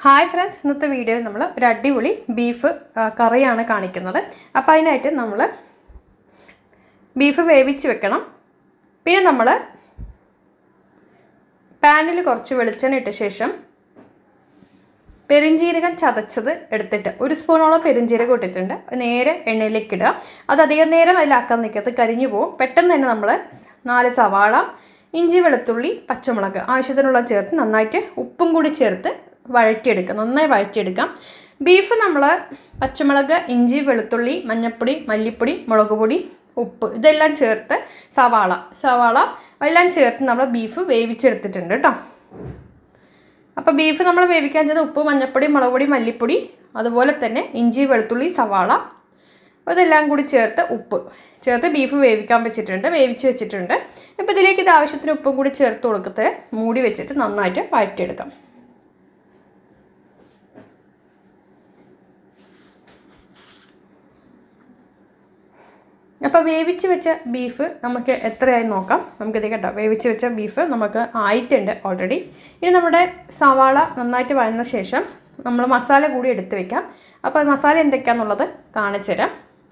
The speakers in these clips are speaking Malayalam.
ഹായ് ഫ്രണ്ട്സ്, ഇന്നത്തെ വീഡിയോയിൽ നമ്മൾ ഒരു അടിപൊളി ബീഫ് കറിയാണ് കാണിക്കുന്നത്. അപ്പോൾ അതിനായിട്ട് നമ്മൾ ബീഫ് വേവിച്ച് വെക്കണം. പിന്നെ നമ്മൾ പാനിൽ കുറച്ച് വെളിച്ചെണ്ണ ഇട്ട ശേഷം പെരിഞ്ജീരകം ചതച്ചത് എടുത്തിട്ട് ഒരു സ്പൂണോളം പെരിഞ്ജീരകം ഇട്ടിട്ടുണ്ട്. നേരെ എണ്ണയിലേക്ക് ഇടുക. അത് അധികം നേരം അതിലാക്കാൻ നിൽക്കരുത്, കരിഞ്ഞു പോകും. പെട്ടെന്ന് തന്നെ നമ്മൾ 4 സവാള, ഇഞ്ചി, വെളുത്തുള്ളി, പച്ചമുളക് ആവശ്യത്തിനുള്ള ചേർത്ത് നന്നായിട്ട് ഉപ്പും കൂടി ചേർത്ത് വഴറ്റിയെടുക്കാം. നന്നായി വഴറ്റിയെടുക്കാം. ബീഫ് നമ്മൾ പച്ചമുളക്, ഇഞ്ചി, വെളുത്തുള്ളി, മഞ്ഞൾപ്പൊടി, മല്ലിപ്പൊടി, മുളക് പൊടി, ഉപ്പ് ഇതെല്ലാം ചേർത്ത് സവാള എല്ലാം ചേർത്ത് നമ്മൾ ബീഫ് വേവിച്ചെടുത്തിട്ടുണ്ട് കേട്ടോ. അപ്പോൾ ബീഫ് നമ്മൾ വേവിക്കാൻ ചെയ്ത ഉപ്പ്, മഞ്ഞൾപ്പൊടി, മുളക് പൊടി, മല്ലിപ്പൊടി, അതുപോലെ തന്നെ ഇഞ്ചി, വെളുത്തുള്ളി, സവാള ഇതെല്ലാം കൂടി ചേർത്ത് ഉപ്പ് ചേർത്ത് ബീഫ് വേവിച്ച് വെച്ചിട്ടുണ്ട്. അപ്പോൾ ഇതിലേക്ക് ഇത് ആവശ്യത്തിന് ഉപ്പും കൂടി ചേർത്ത് കൊടുത്തിട്ട് മൂടി വെച്ചിട്ട് നന്നായിട്ട് വഴറ്റിയെടുക്കാം. അപ്പോൾ വേവിച്ച് വെച്ച ബീഫ് നമുക്ക് എത്രയായി നോക്കാം. നമുക്കിത് കേട്ടോ, വേവിച്ച് വെച്ച ബീഫ് നമുക്ക് ആയിട്ടുണ്ട് ഓൾറെഡി. ഇനി നമ്മുടെ സവാള നന്നായിട്ട് വഴന്ന ശേഷം നമ്മൾ മസാല കൂടി എടുത്ത് വെക്കാം. അപ്പോൾ മസാല എന്തൊക്കെയാണെന്നുള്ളത് കാണിച്ചു തരാം.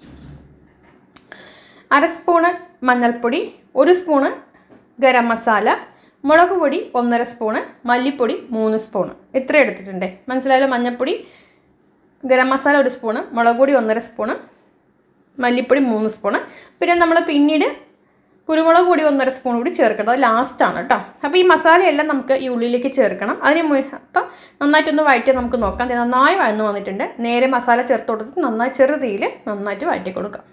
1/2 സ്പൂണ് മഞ്ഞൾപ്പൊടി, 1 സ്പൂണ് ഗരം മസാല, മുളക് പൊടി 1.5 സ്പൂണ്, മല്ലിപ്പൊടി 3 സ്പൂണ്. ഇത്ര എടുത്തിട്ടുണ്ട്. മനസ്സിലായാലും മഞ്ഞൾപ്പൊടി, ഗരം മസാല 1 സ്പൂണ്, മുളക് പൊടി 1.5 സ്പൂണ്, മല്ലിപ്പൊടി 3 സ്പൂണ്. പിന്നെ നമ്മൾ പിന്നീട് കുരുമുളക് പൊടി 1.5 സ്പൂൺ കൂടി ചേർക്കണം. അത് ലാസ്റ്റാണ് കേട്ടോ. അപ്പോൾ ഈ മസാലയെല്ലാം നമുക്ക് ഈ ഉള്ളിലേക്ക് ചേർക്കണം. അപ്പം നന്നായിട്ടൊന്ന് വഴറ്റി നമുക്ക് നോക്കാം. നന്നായി വഴന്നു വന്നിട്ടുണ്ട്. നേരെ മസാല ചേർത്ത് കൊടുത്തിട്ട് നന്നായി ചെറുതീയിൽ നന്നായിട്ട് വഴറ്റി കൊടുക്കാം.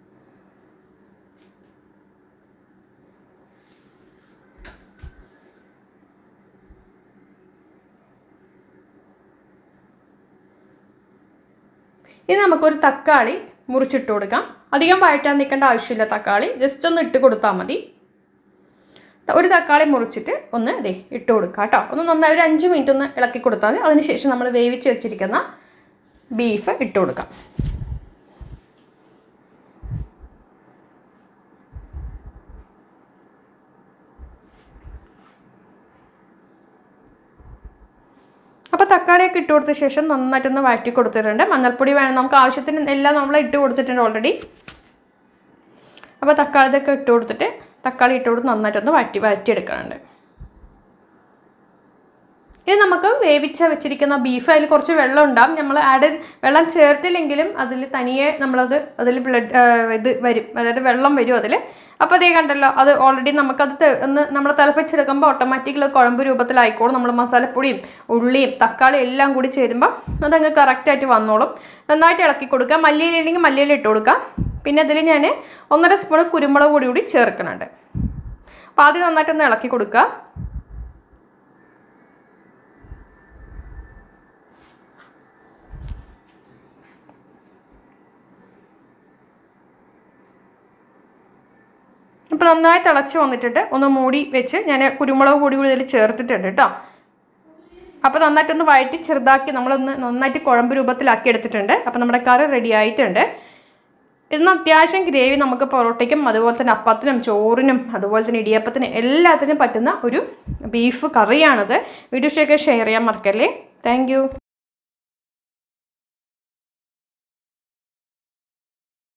ഇനി നമുക്കൊരു തക്കാളി മുറിച്ചിട്ട് കൊടുക്കാം. അധികം വഴറ്റാൻ നിൽക്കേണ്ട ആവശ്യമില്ല. തക്കാളി ജസ്റ്റ് ഒന്ന് ഇട്ട് കൊടുത്താൽ മതി. ഒരു തക്കാളി മുറിച്ചിട്ട് ഒന്ന് ഇട്ട് കൊടുക്കാം കേട്ടോ. ഒന്ന് നന്നായി ഒരു 5 മിനിറ്റ് ഒന്ന് ഇളക്കി കൊടുത്താൽ മതി. അതിനുശേഷം നമ്മൾ വേവിച്ച് വെച്ചിരിക്കുന്ന ബീഫ് ഇട്ട് കൊടുക്കാം. അപ്പോൾ തക്കാളിയൊക്കെ ഇട്ട് കൊടുത്ത ശേഷം നന്നായിട്ടൊന്ന് വഴറ്റി കൊടുത്തിട്ടുണ്ട്. മഞ്ഞൾപ്പൊടി വേണം, നമുക്ക് ആവശ്യത്തിന് എല്ലാം നമ്മൾ ഇട്ട് കൊടുത്തിട്ടുണ്ട് ഓൾറെഡി. അപ്പോൾ തക്കാളിയൊക്കെ ഇട്ട് കൊടുത്തിട്ട് നന്നായിട്ടൊന്ന് വഴറ്റിയെടുക്കാനുണ്ട്. ഇത് നമുക്ക് വെച്ചിരിക്കുന്ന ബീഫ്, അതിൽ കുറച്ച് വെള്ളം ഉണ്ടാകും. നമ്മൾ വെള്ളം ചേർത്തില്ലെങ്കിലും അതിൽ തനിയെ അതിൽ ബ്ലഡ് വരും, അതായത് വെള്ളം വരും അതിൽ. അപ്പോൾ അതേ കണ്ടല്ലോ, അത് ഓൾറെഡി നമുക്കത് നമ്മൾ തിളപ്പിച്ചെടുക്കുമ്പോൾ ഓട്ടോമാറ്റിക്കലി കുഴമ്പ് രൂപത്തിലായിക്കോളും. നമ്മൾ മസാലപ്പൊടിയും ഉള്ളിയും തക്കാളിയും എല്ലാം കൂടി ചേരുമ്പോൾ അതങ്ങ് കറക്റ്റായിട്ട് വന്നോളും. നന്നായിട്ട് ഇളക്കി കൊടുക്കുക. മല്ലിയിലുണ്ടെങ്കിൽ മല്ലിയില ഇട്ട് കൊടുക്കാം. പിന്നെ അതിൽ ഞാൻ 1.5 സ്പൂൺ കുരുമുളക് പൊടി കൂടി ചേർക്കുന്നുണ്ട്. അപ്പോൾ ആദ്യം നന്നായിട്ടൊന്ന് ഇളക്കി കൊടുക്കുക. ഇപ്പോൾ നന്നായി തിളച്ച് വന്നിട്ടുണ്ട്. ഒന്ന് മൂടി വെച്ച് ഞാൻ കുരുമുളക് പൊടി കൂടി ഇതിൽ ചേർത്തിട്ടുണ്ട് കേട്ടോ. അപ്പോൾ നന്നായിട്ടൊന്ന് വഴറ്റി ചെറുതാക്കി നമ്മളൊന്ന് നന്നായിട്ട് കുഴമ്പ് രൂപത്തിലാക്കി എടുത്തിട്ടുണ്ട്. അപ്പോൾ നമ്മുടെ കറി റെഡി ആയിട്ടുണ്ട്. ഇന്ന് അത്യാവശ്യം ഗ്രേവി നമുക്ക് പൊറോട്ടയ്ക്കും അതുപോലെ തന്നെ അപ്പത്തിനും ചോറിനും അതുപോലെ തന്നെ ഇടിയപ്പത്തിനും എല്ലാത്തിനും പറ്റുന്ന ഒരു ബീഫ് കറിയാണിത്. വീഡിയോ ഷെയർ ചെയ്യാൻ മറക്കല്ലേ. Thank U.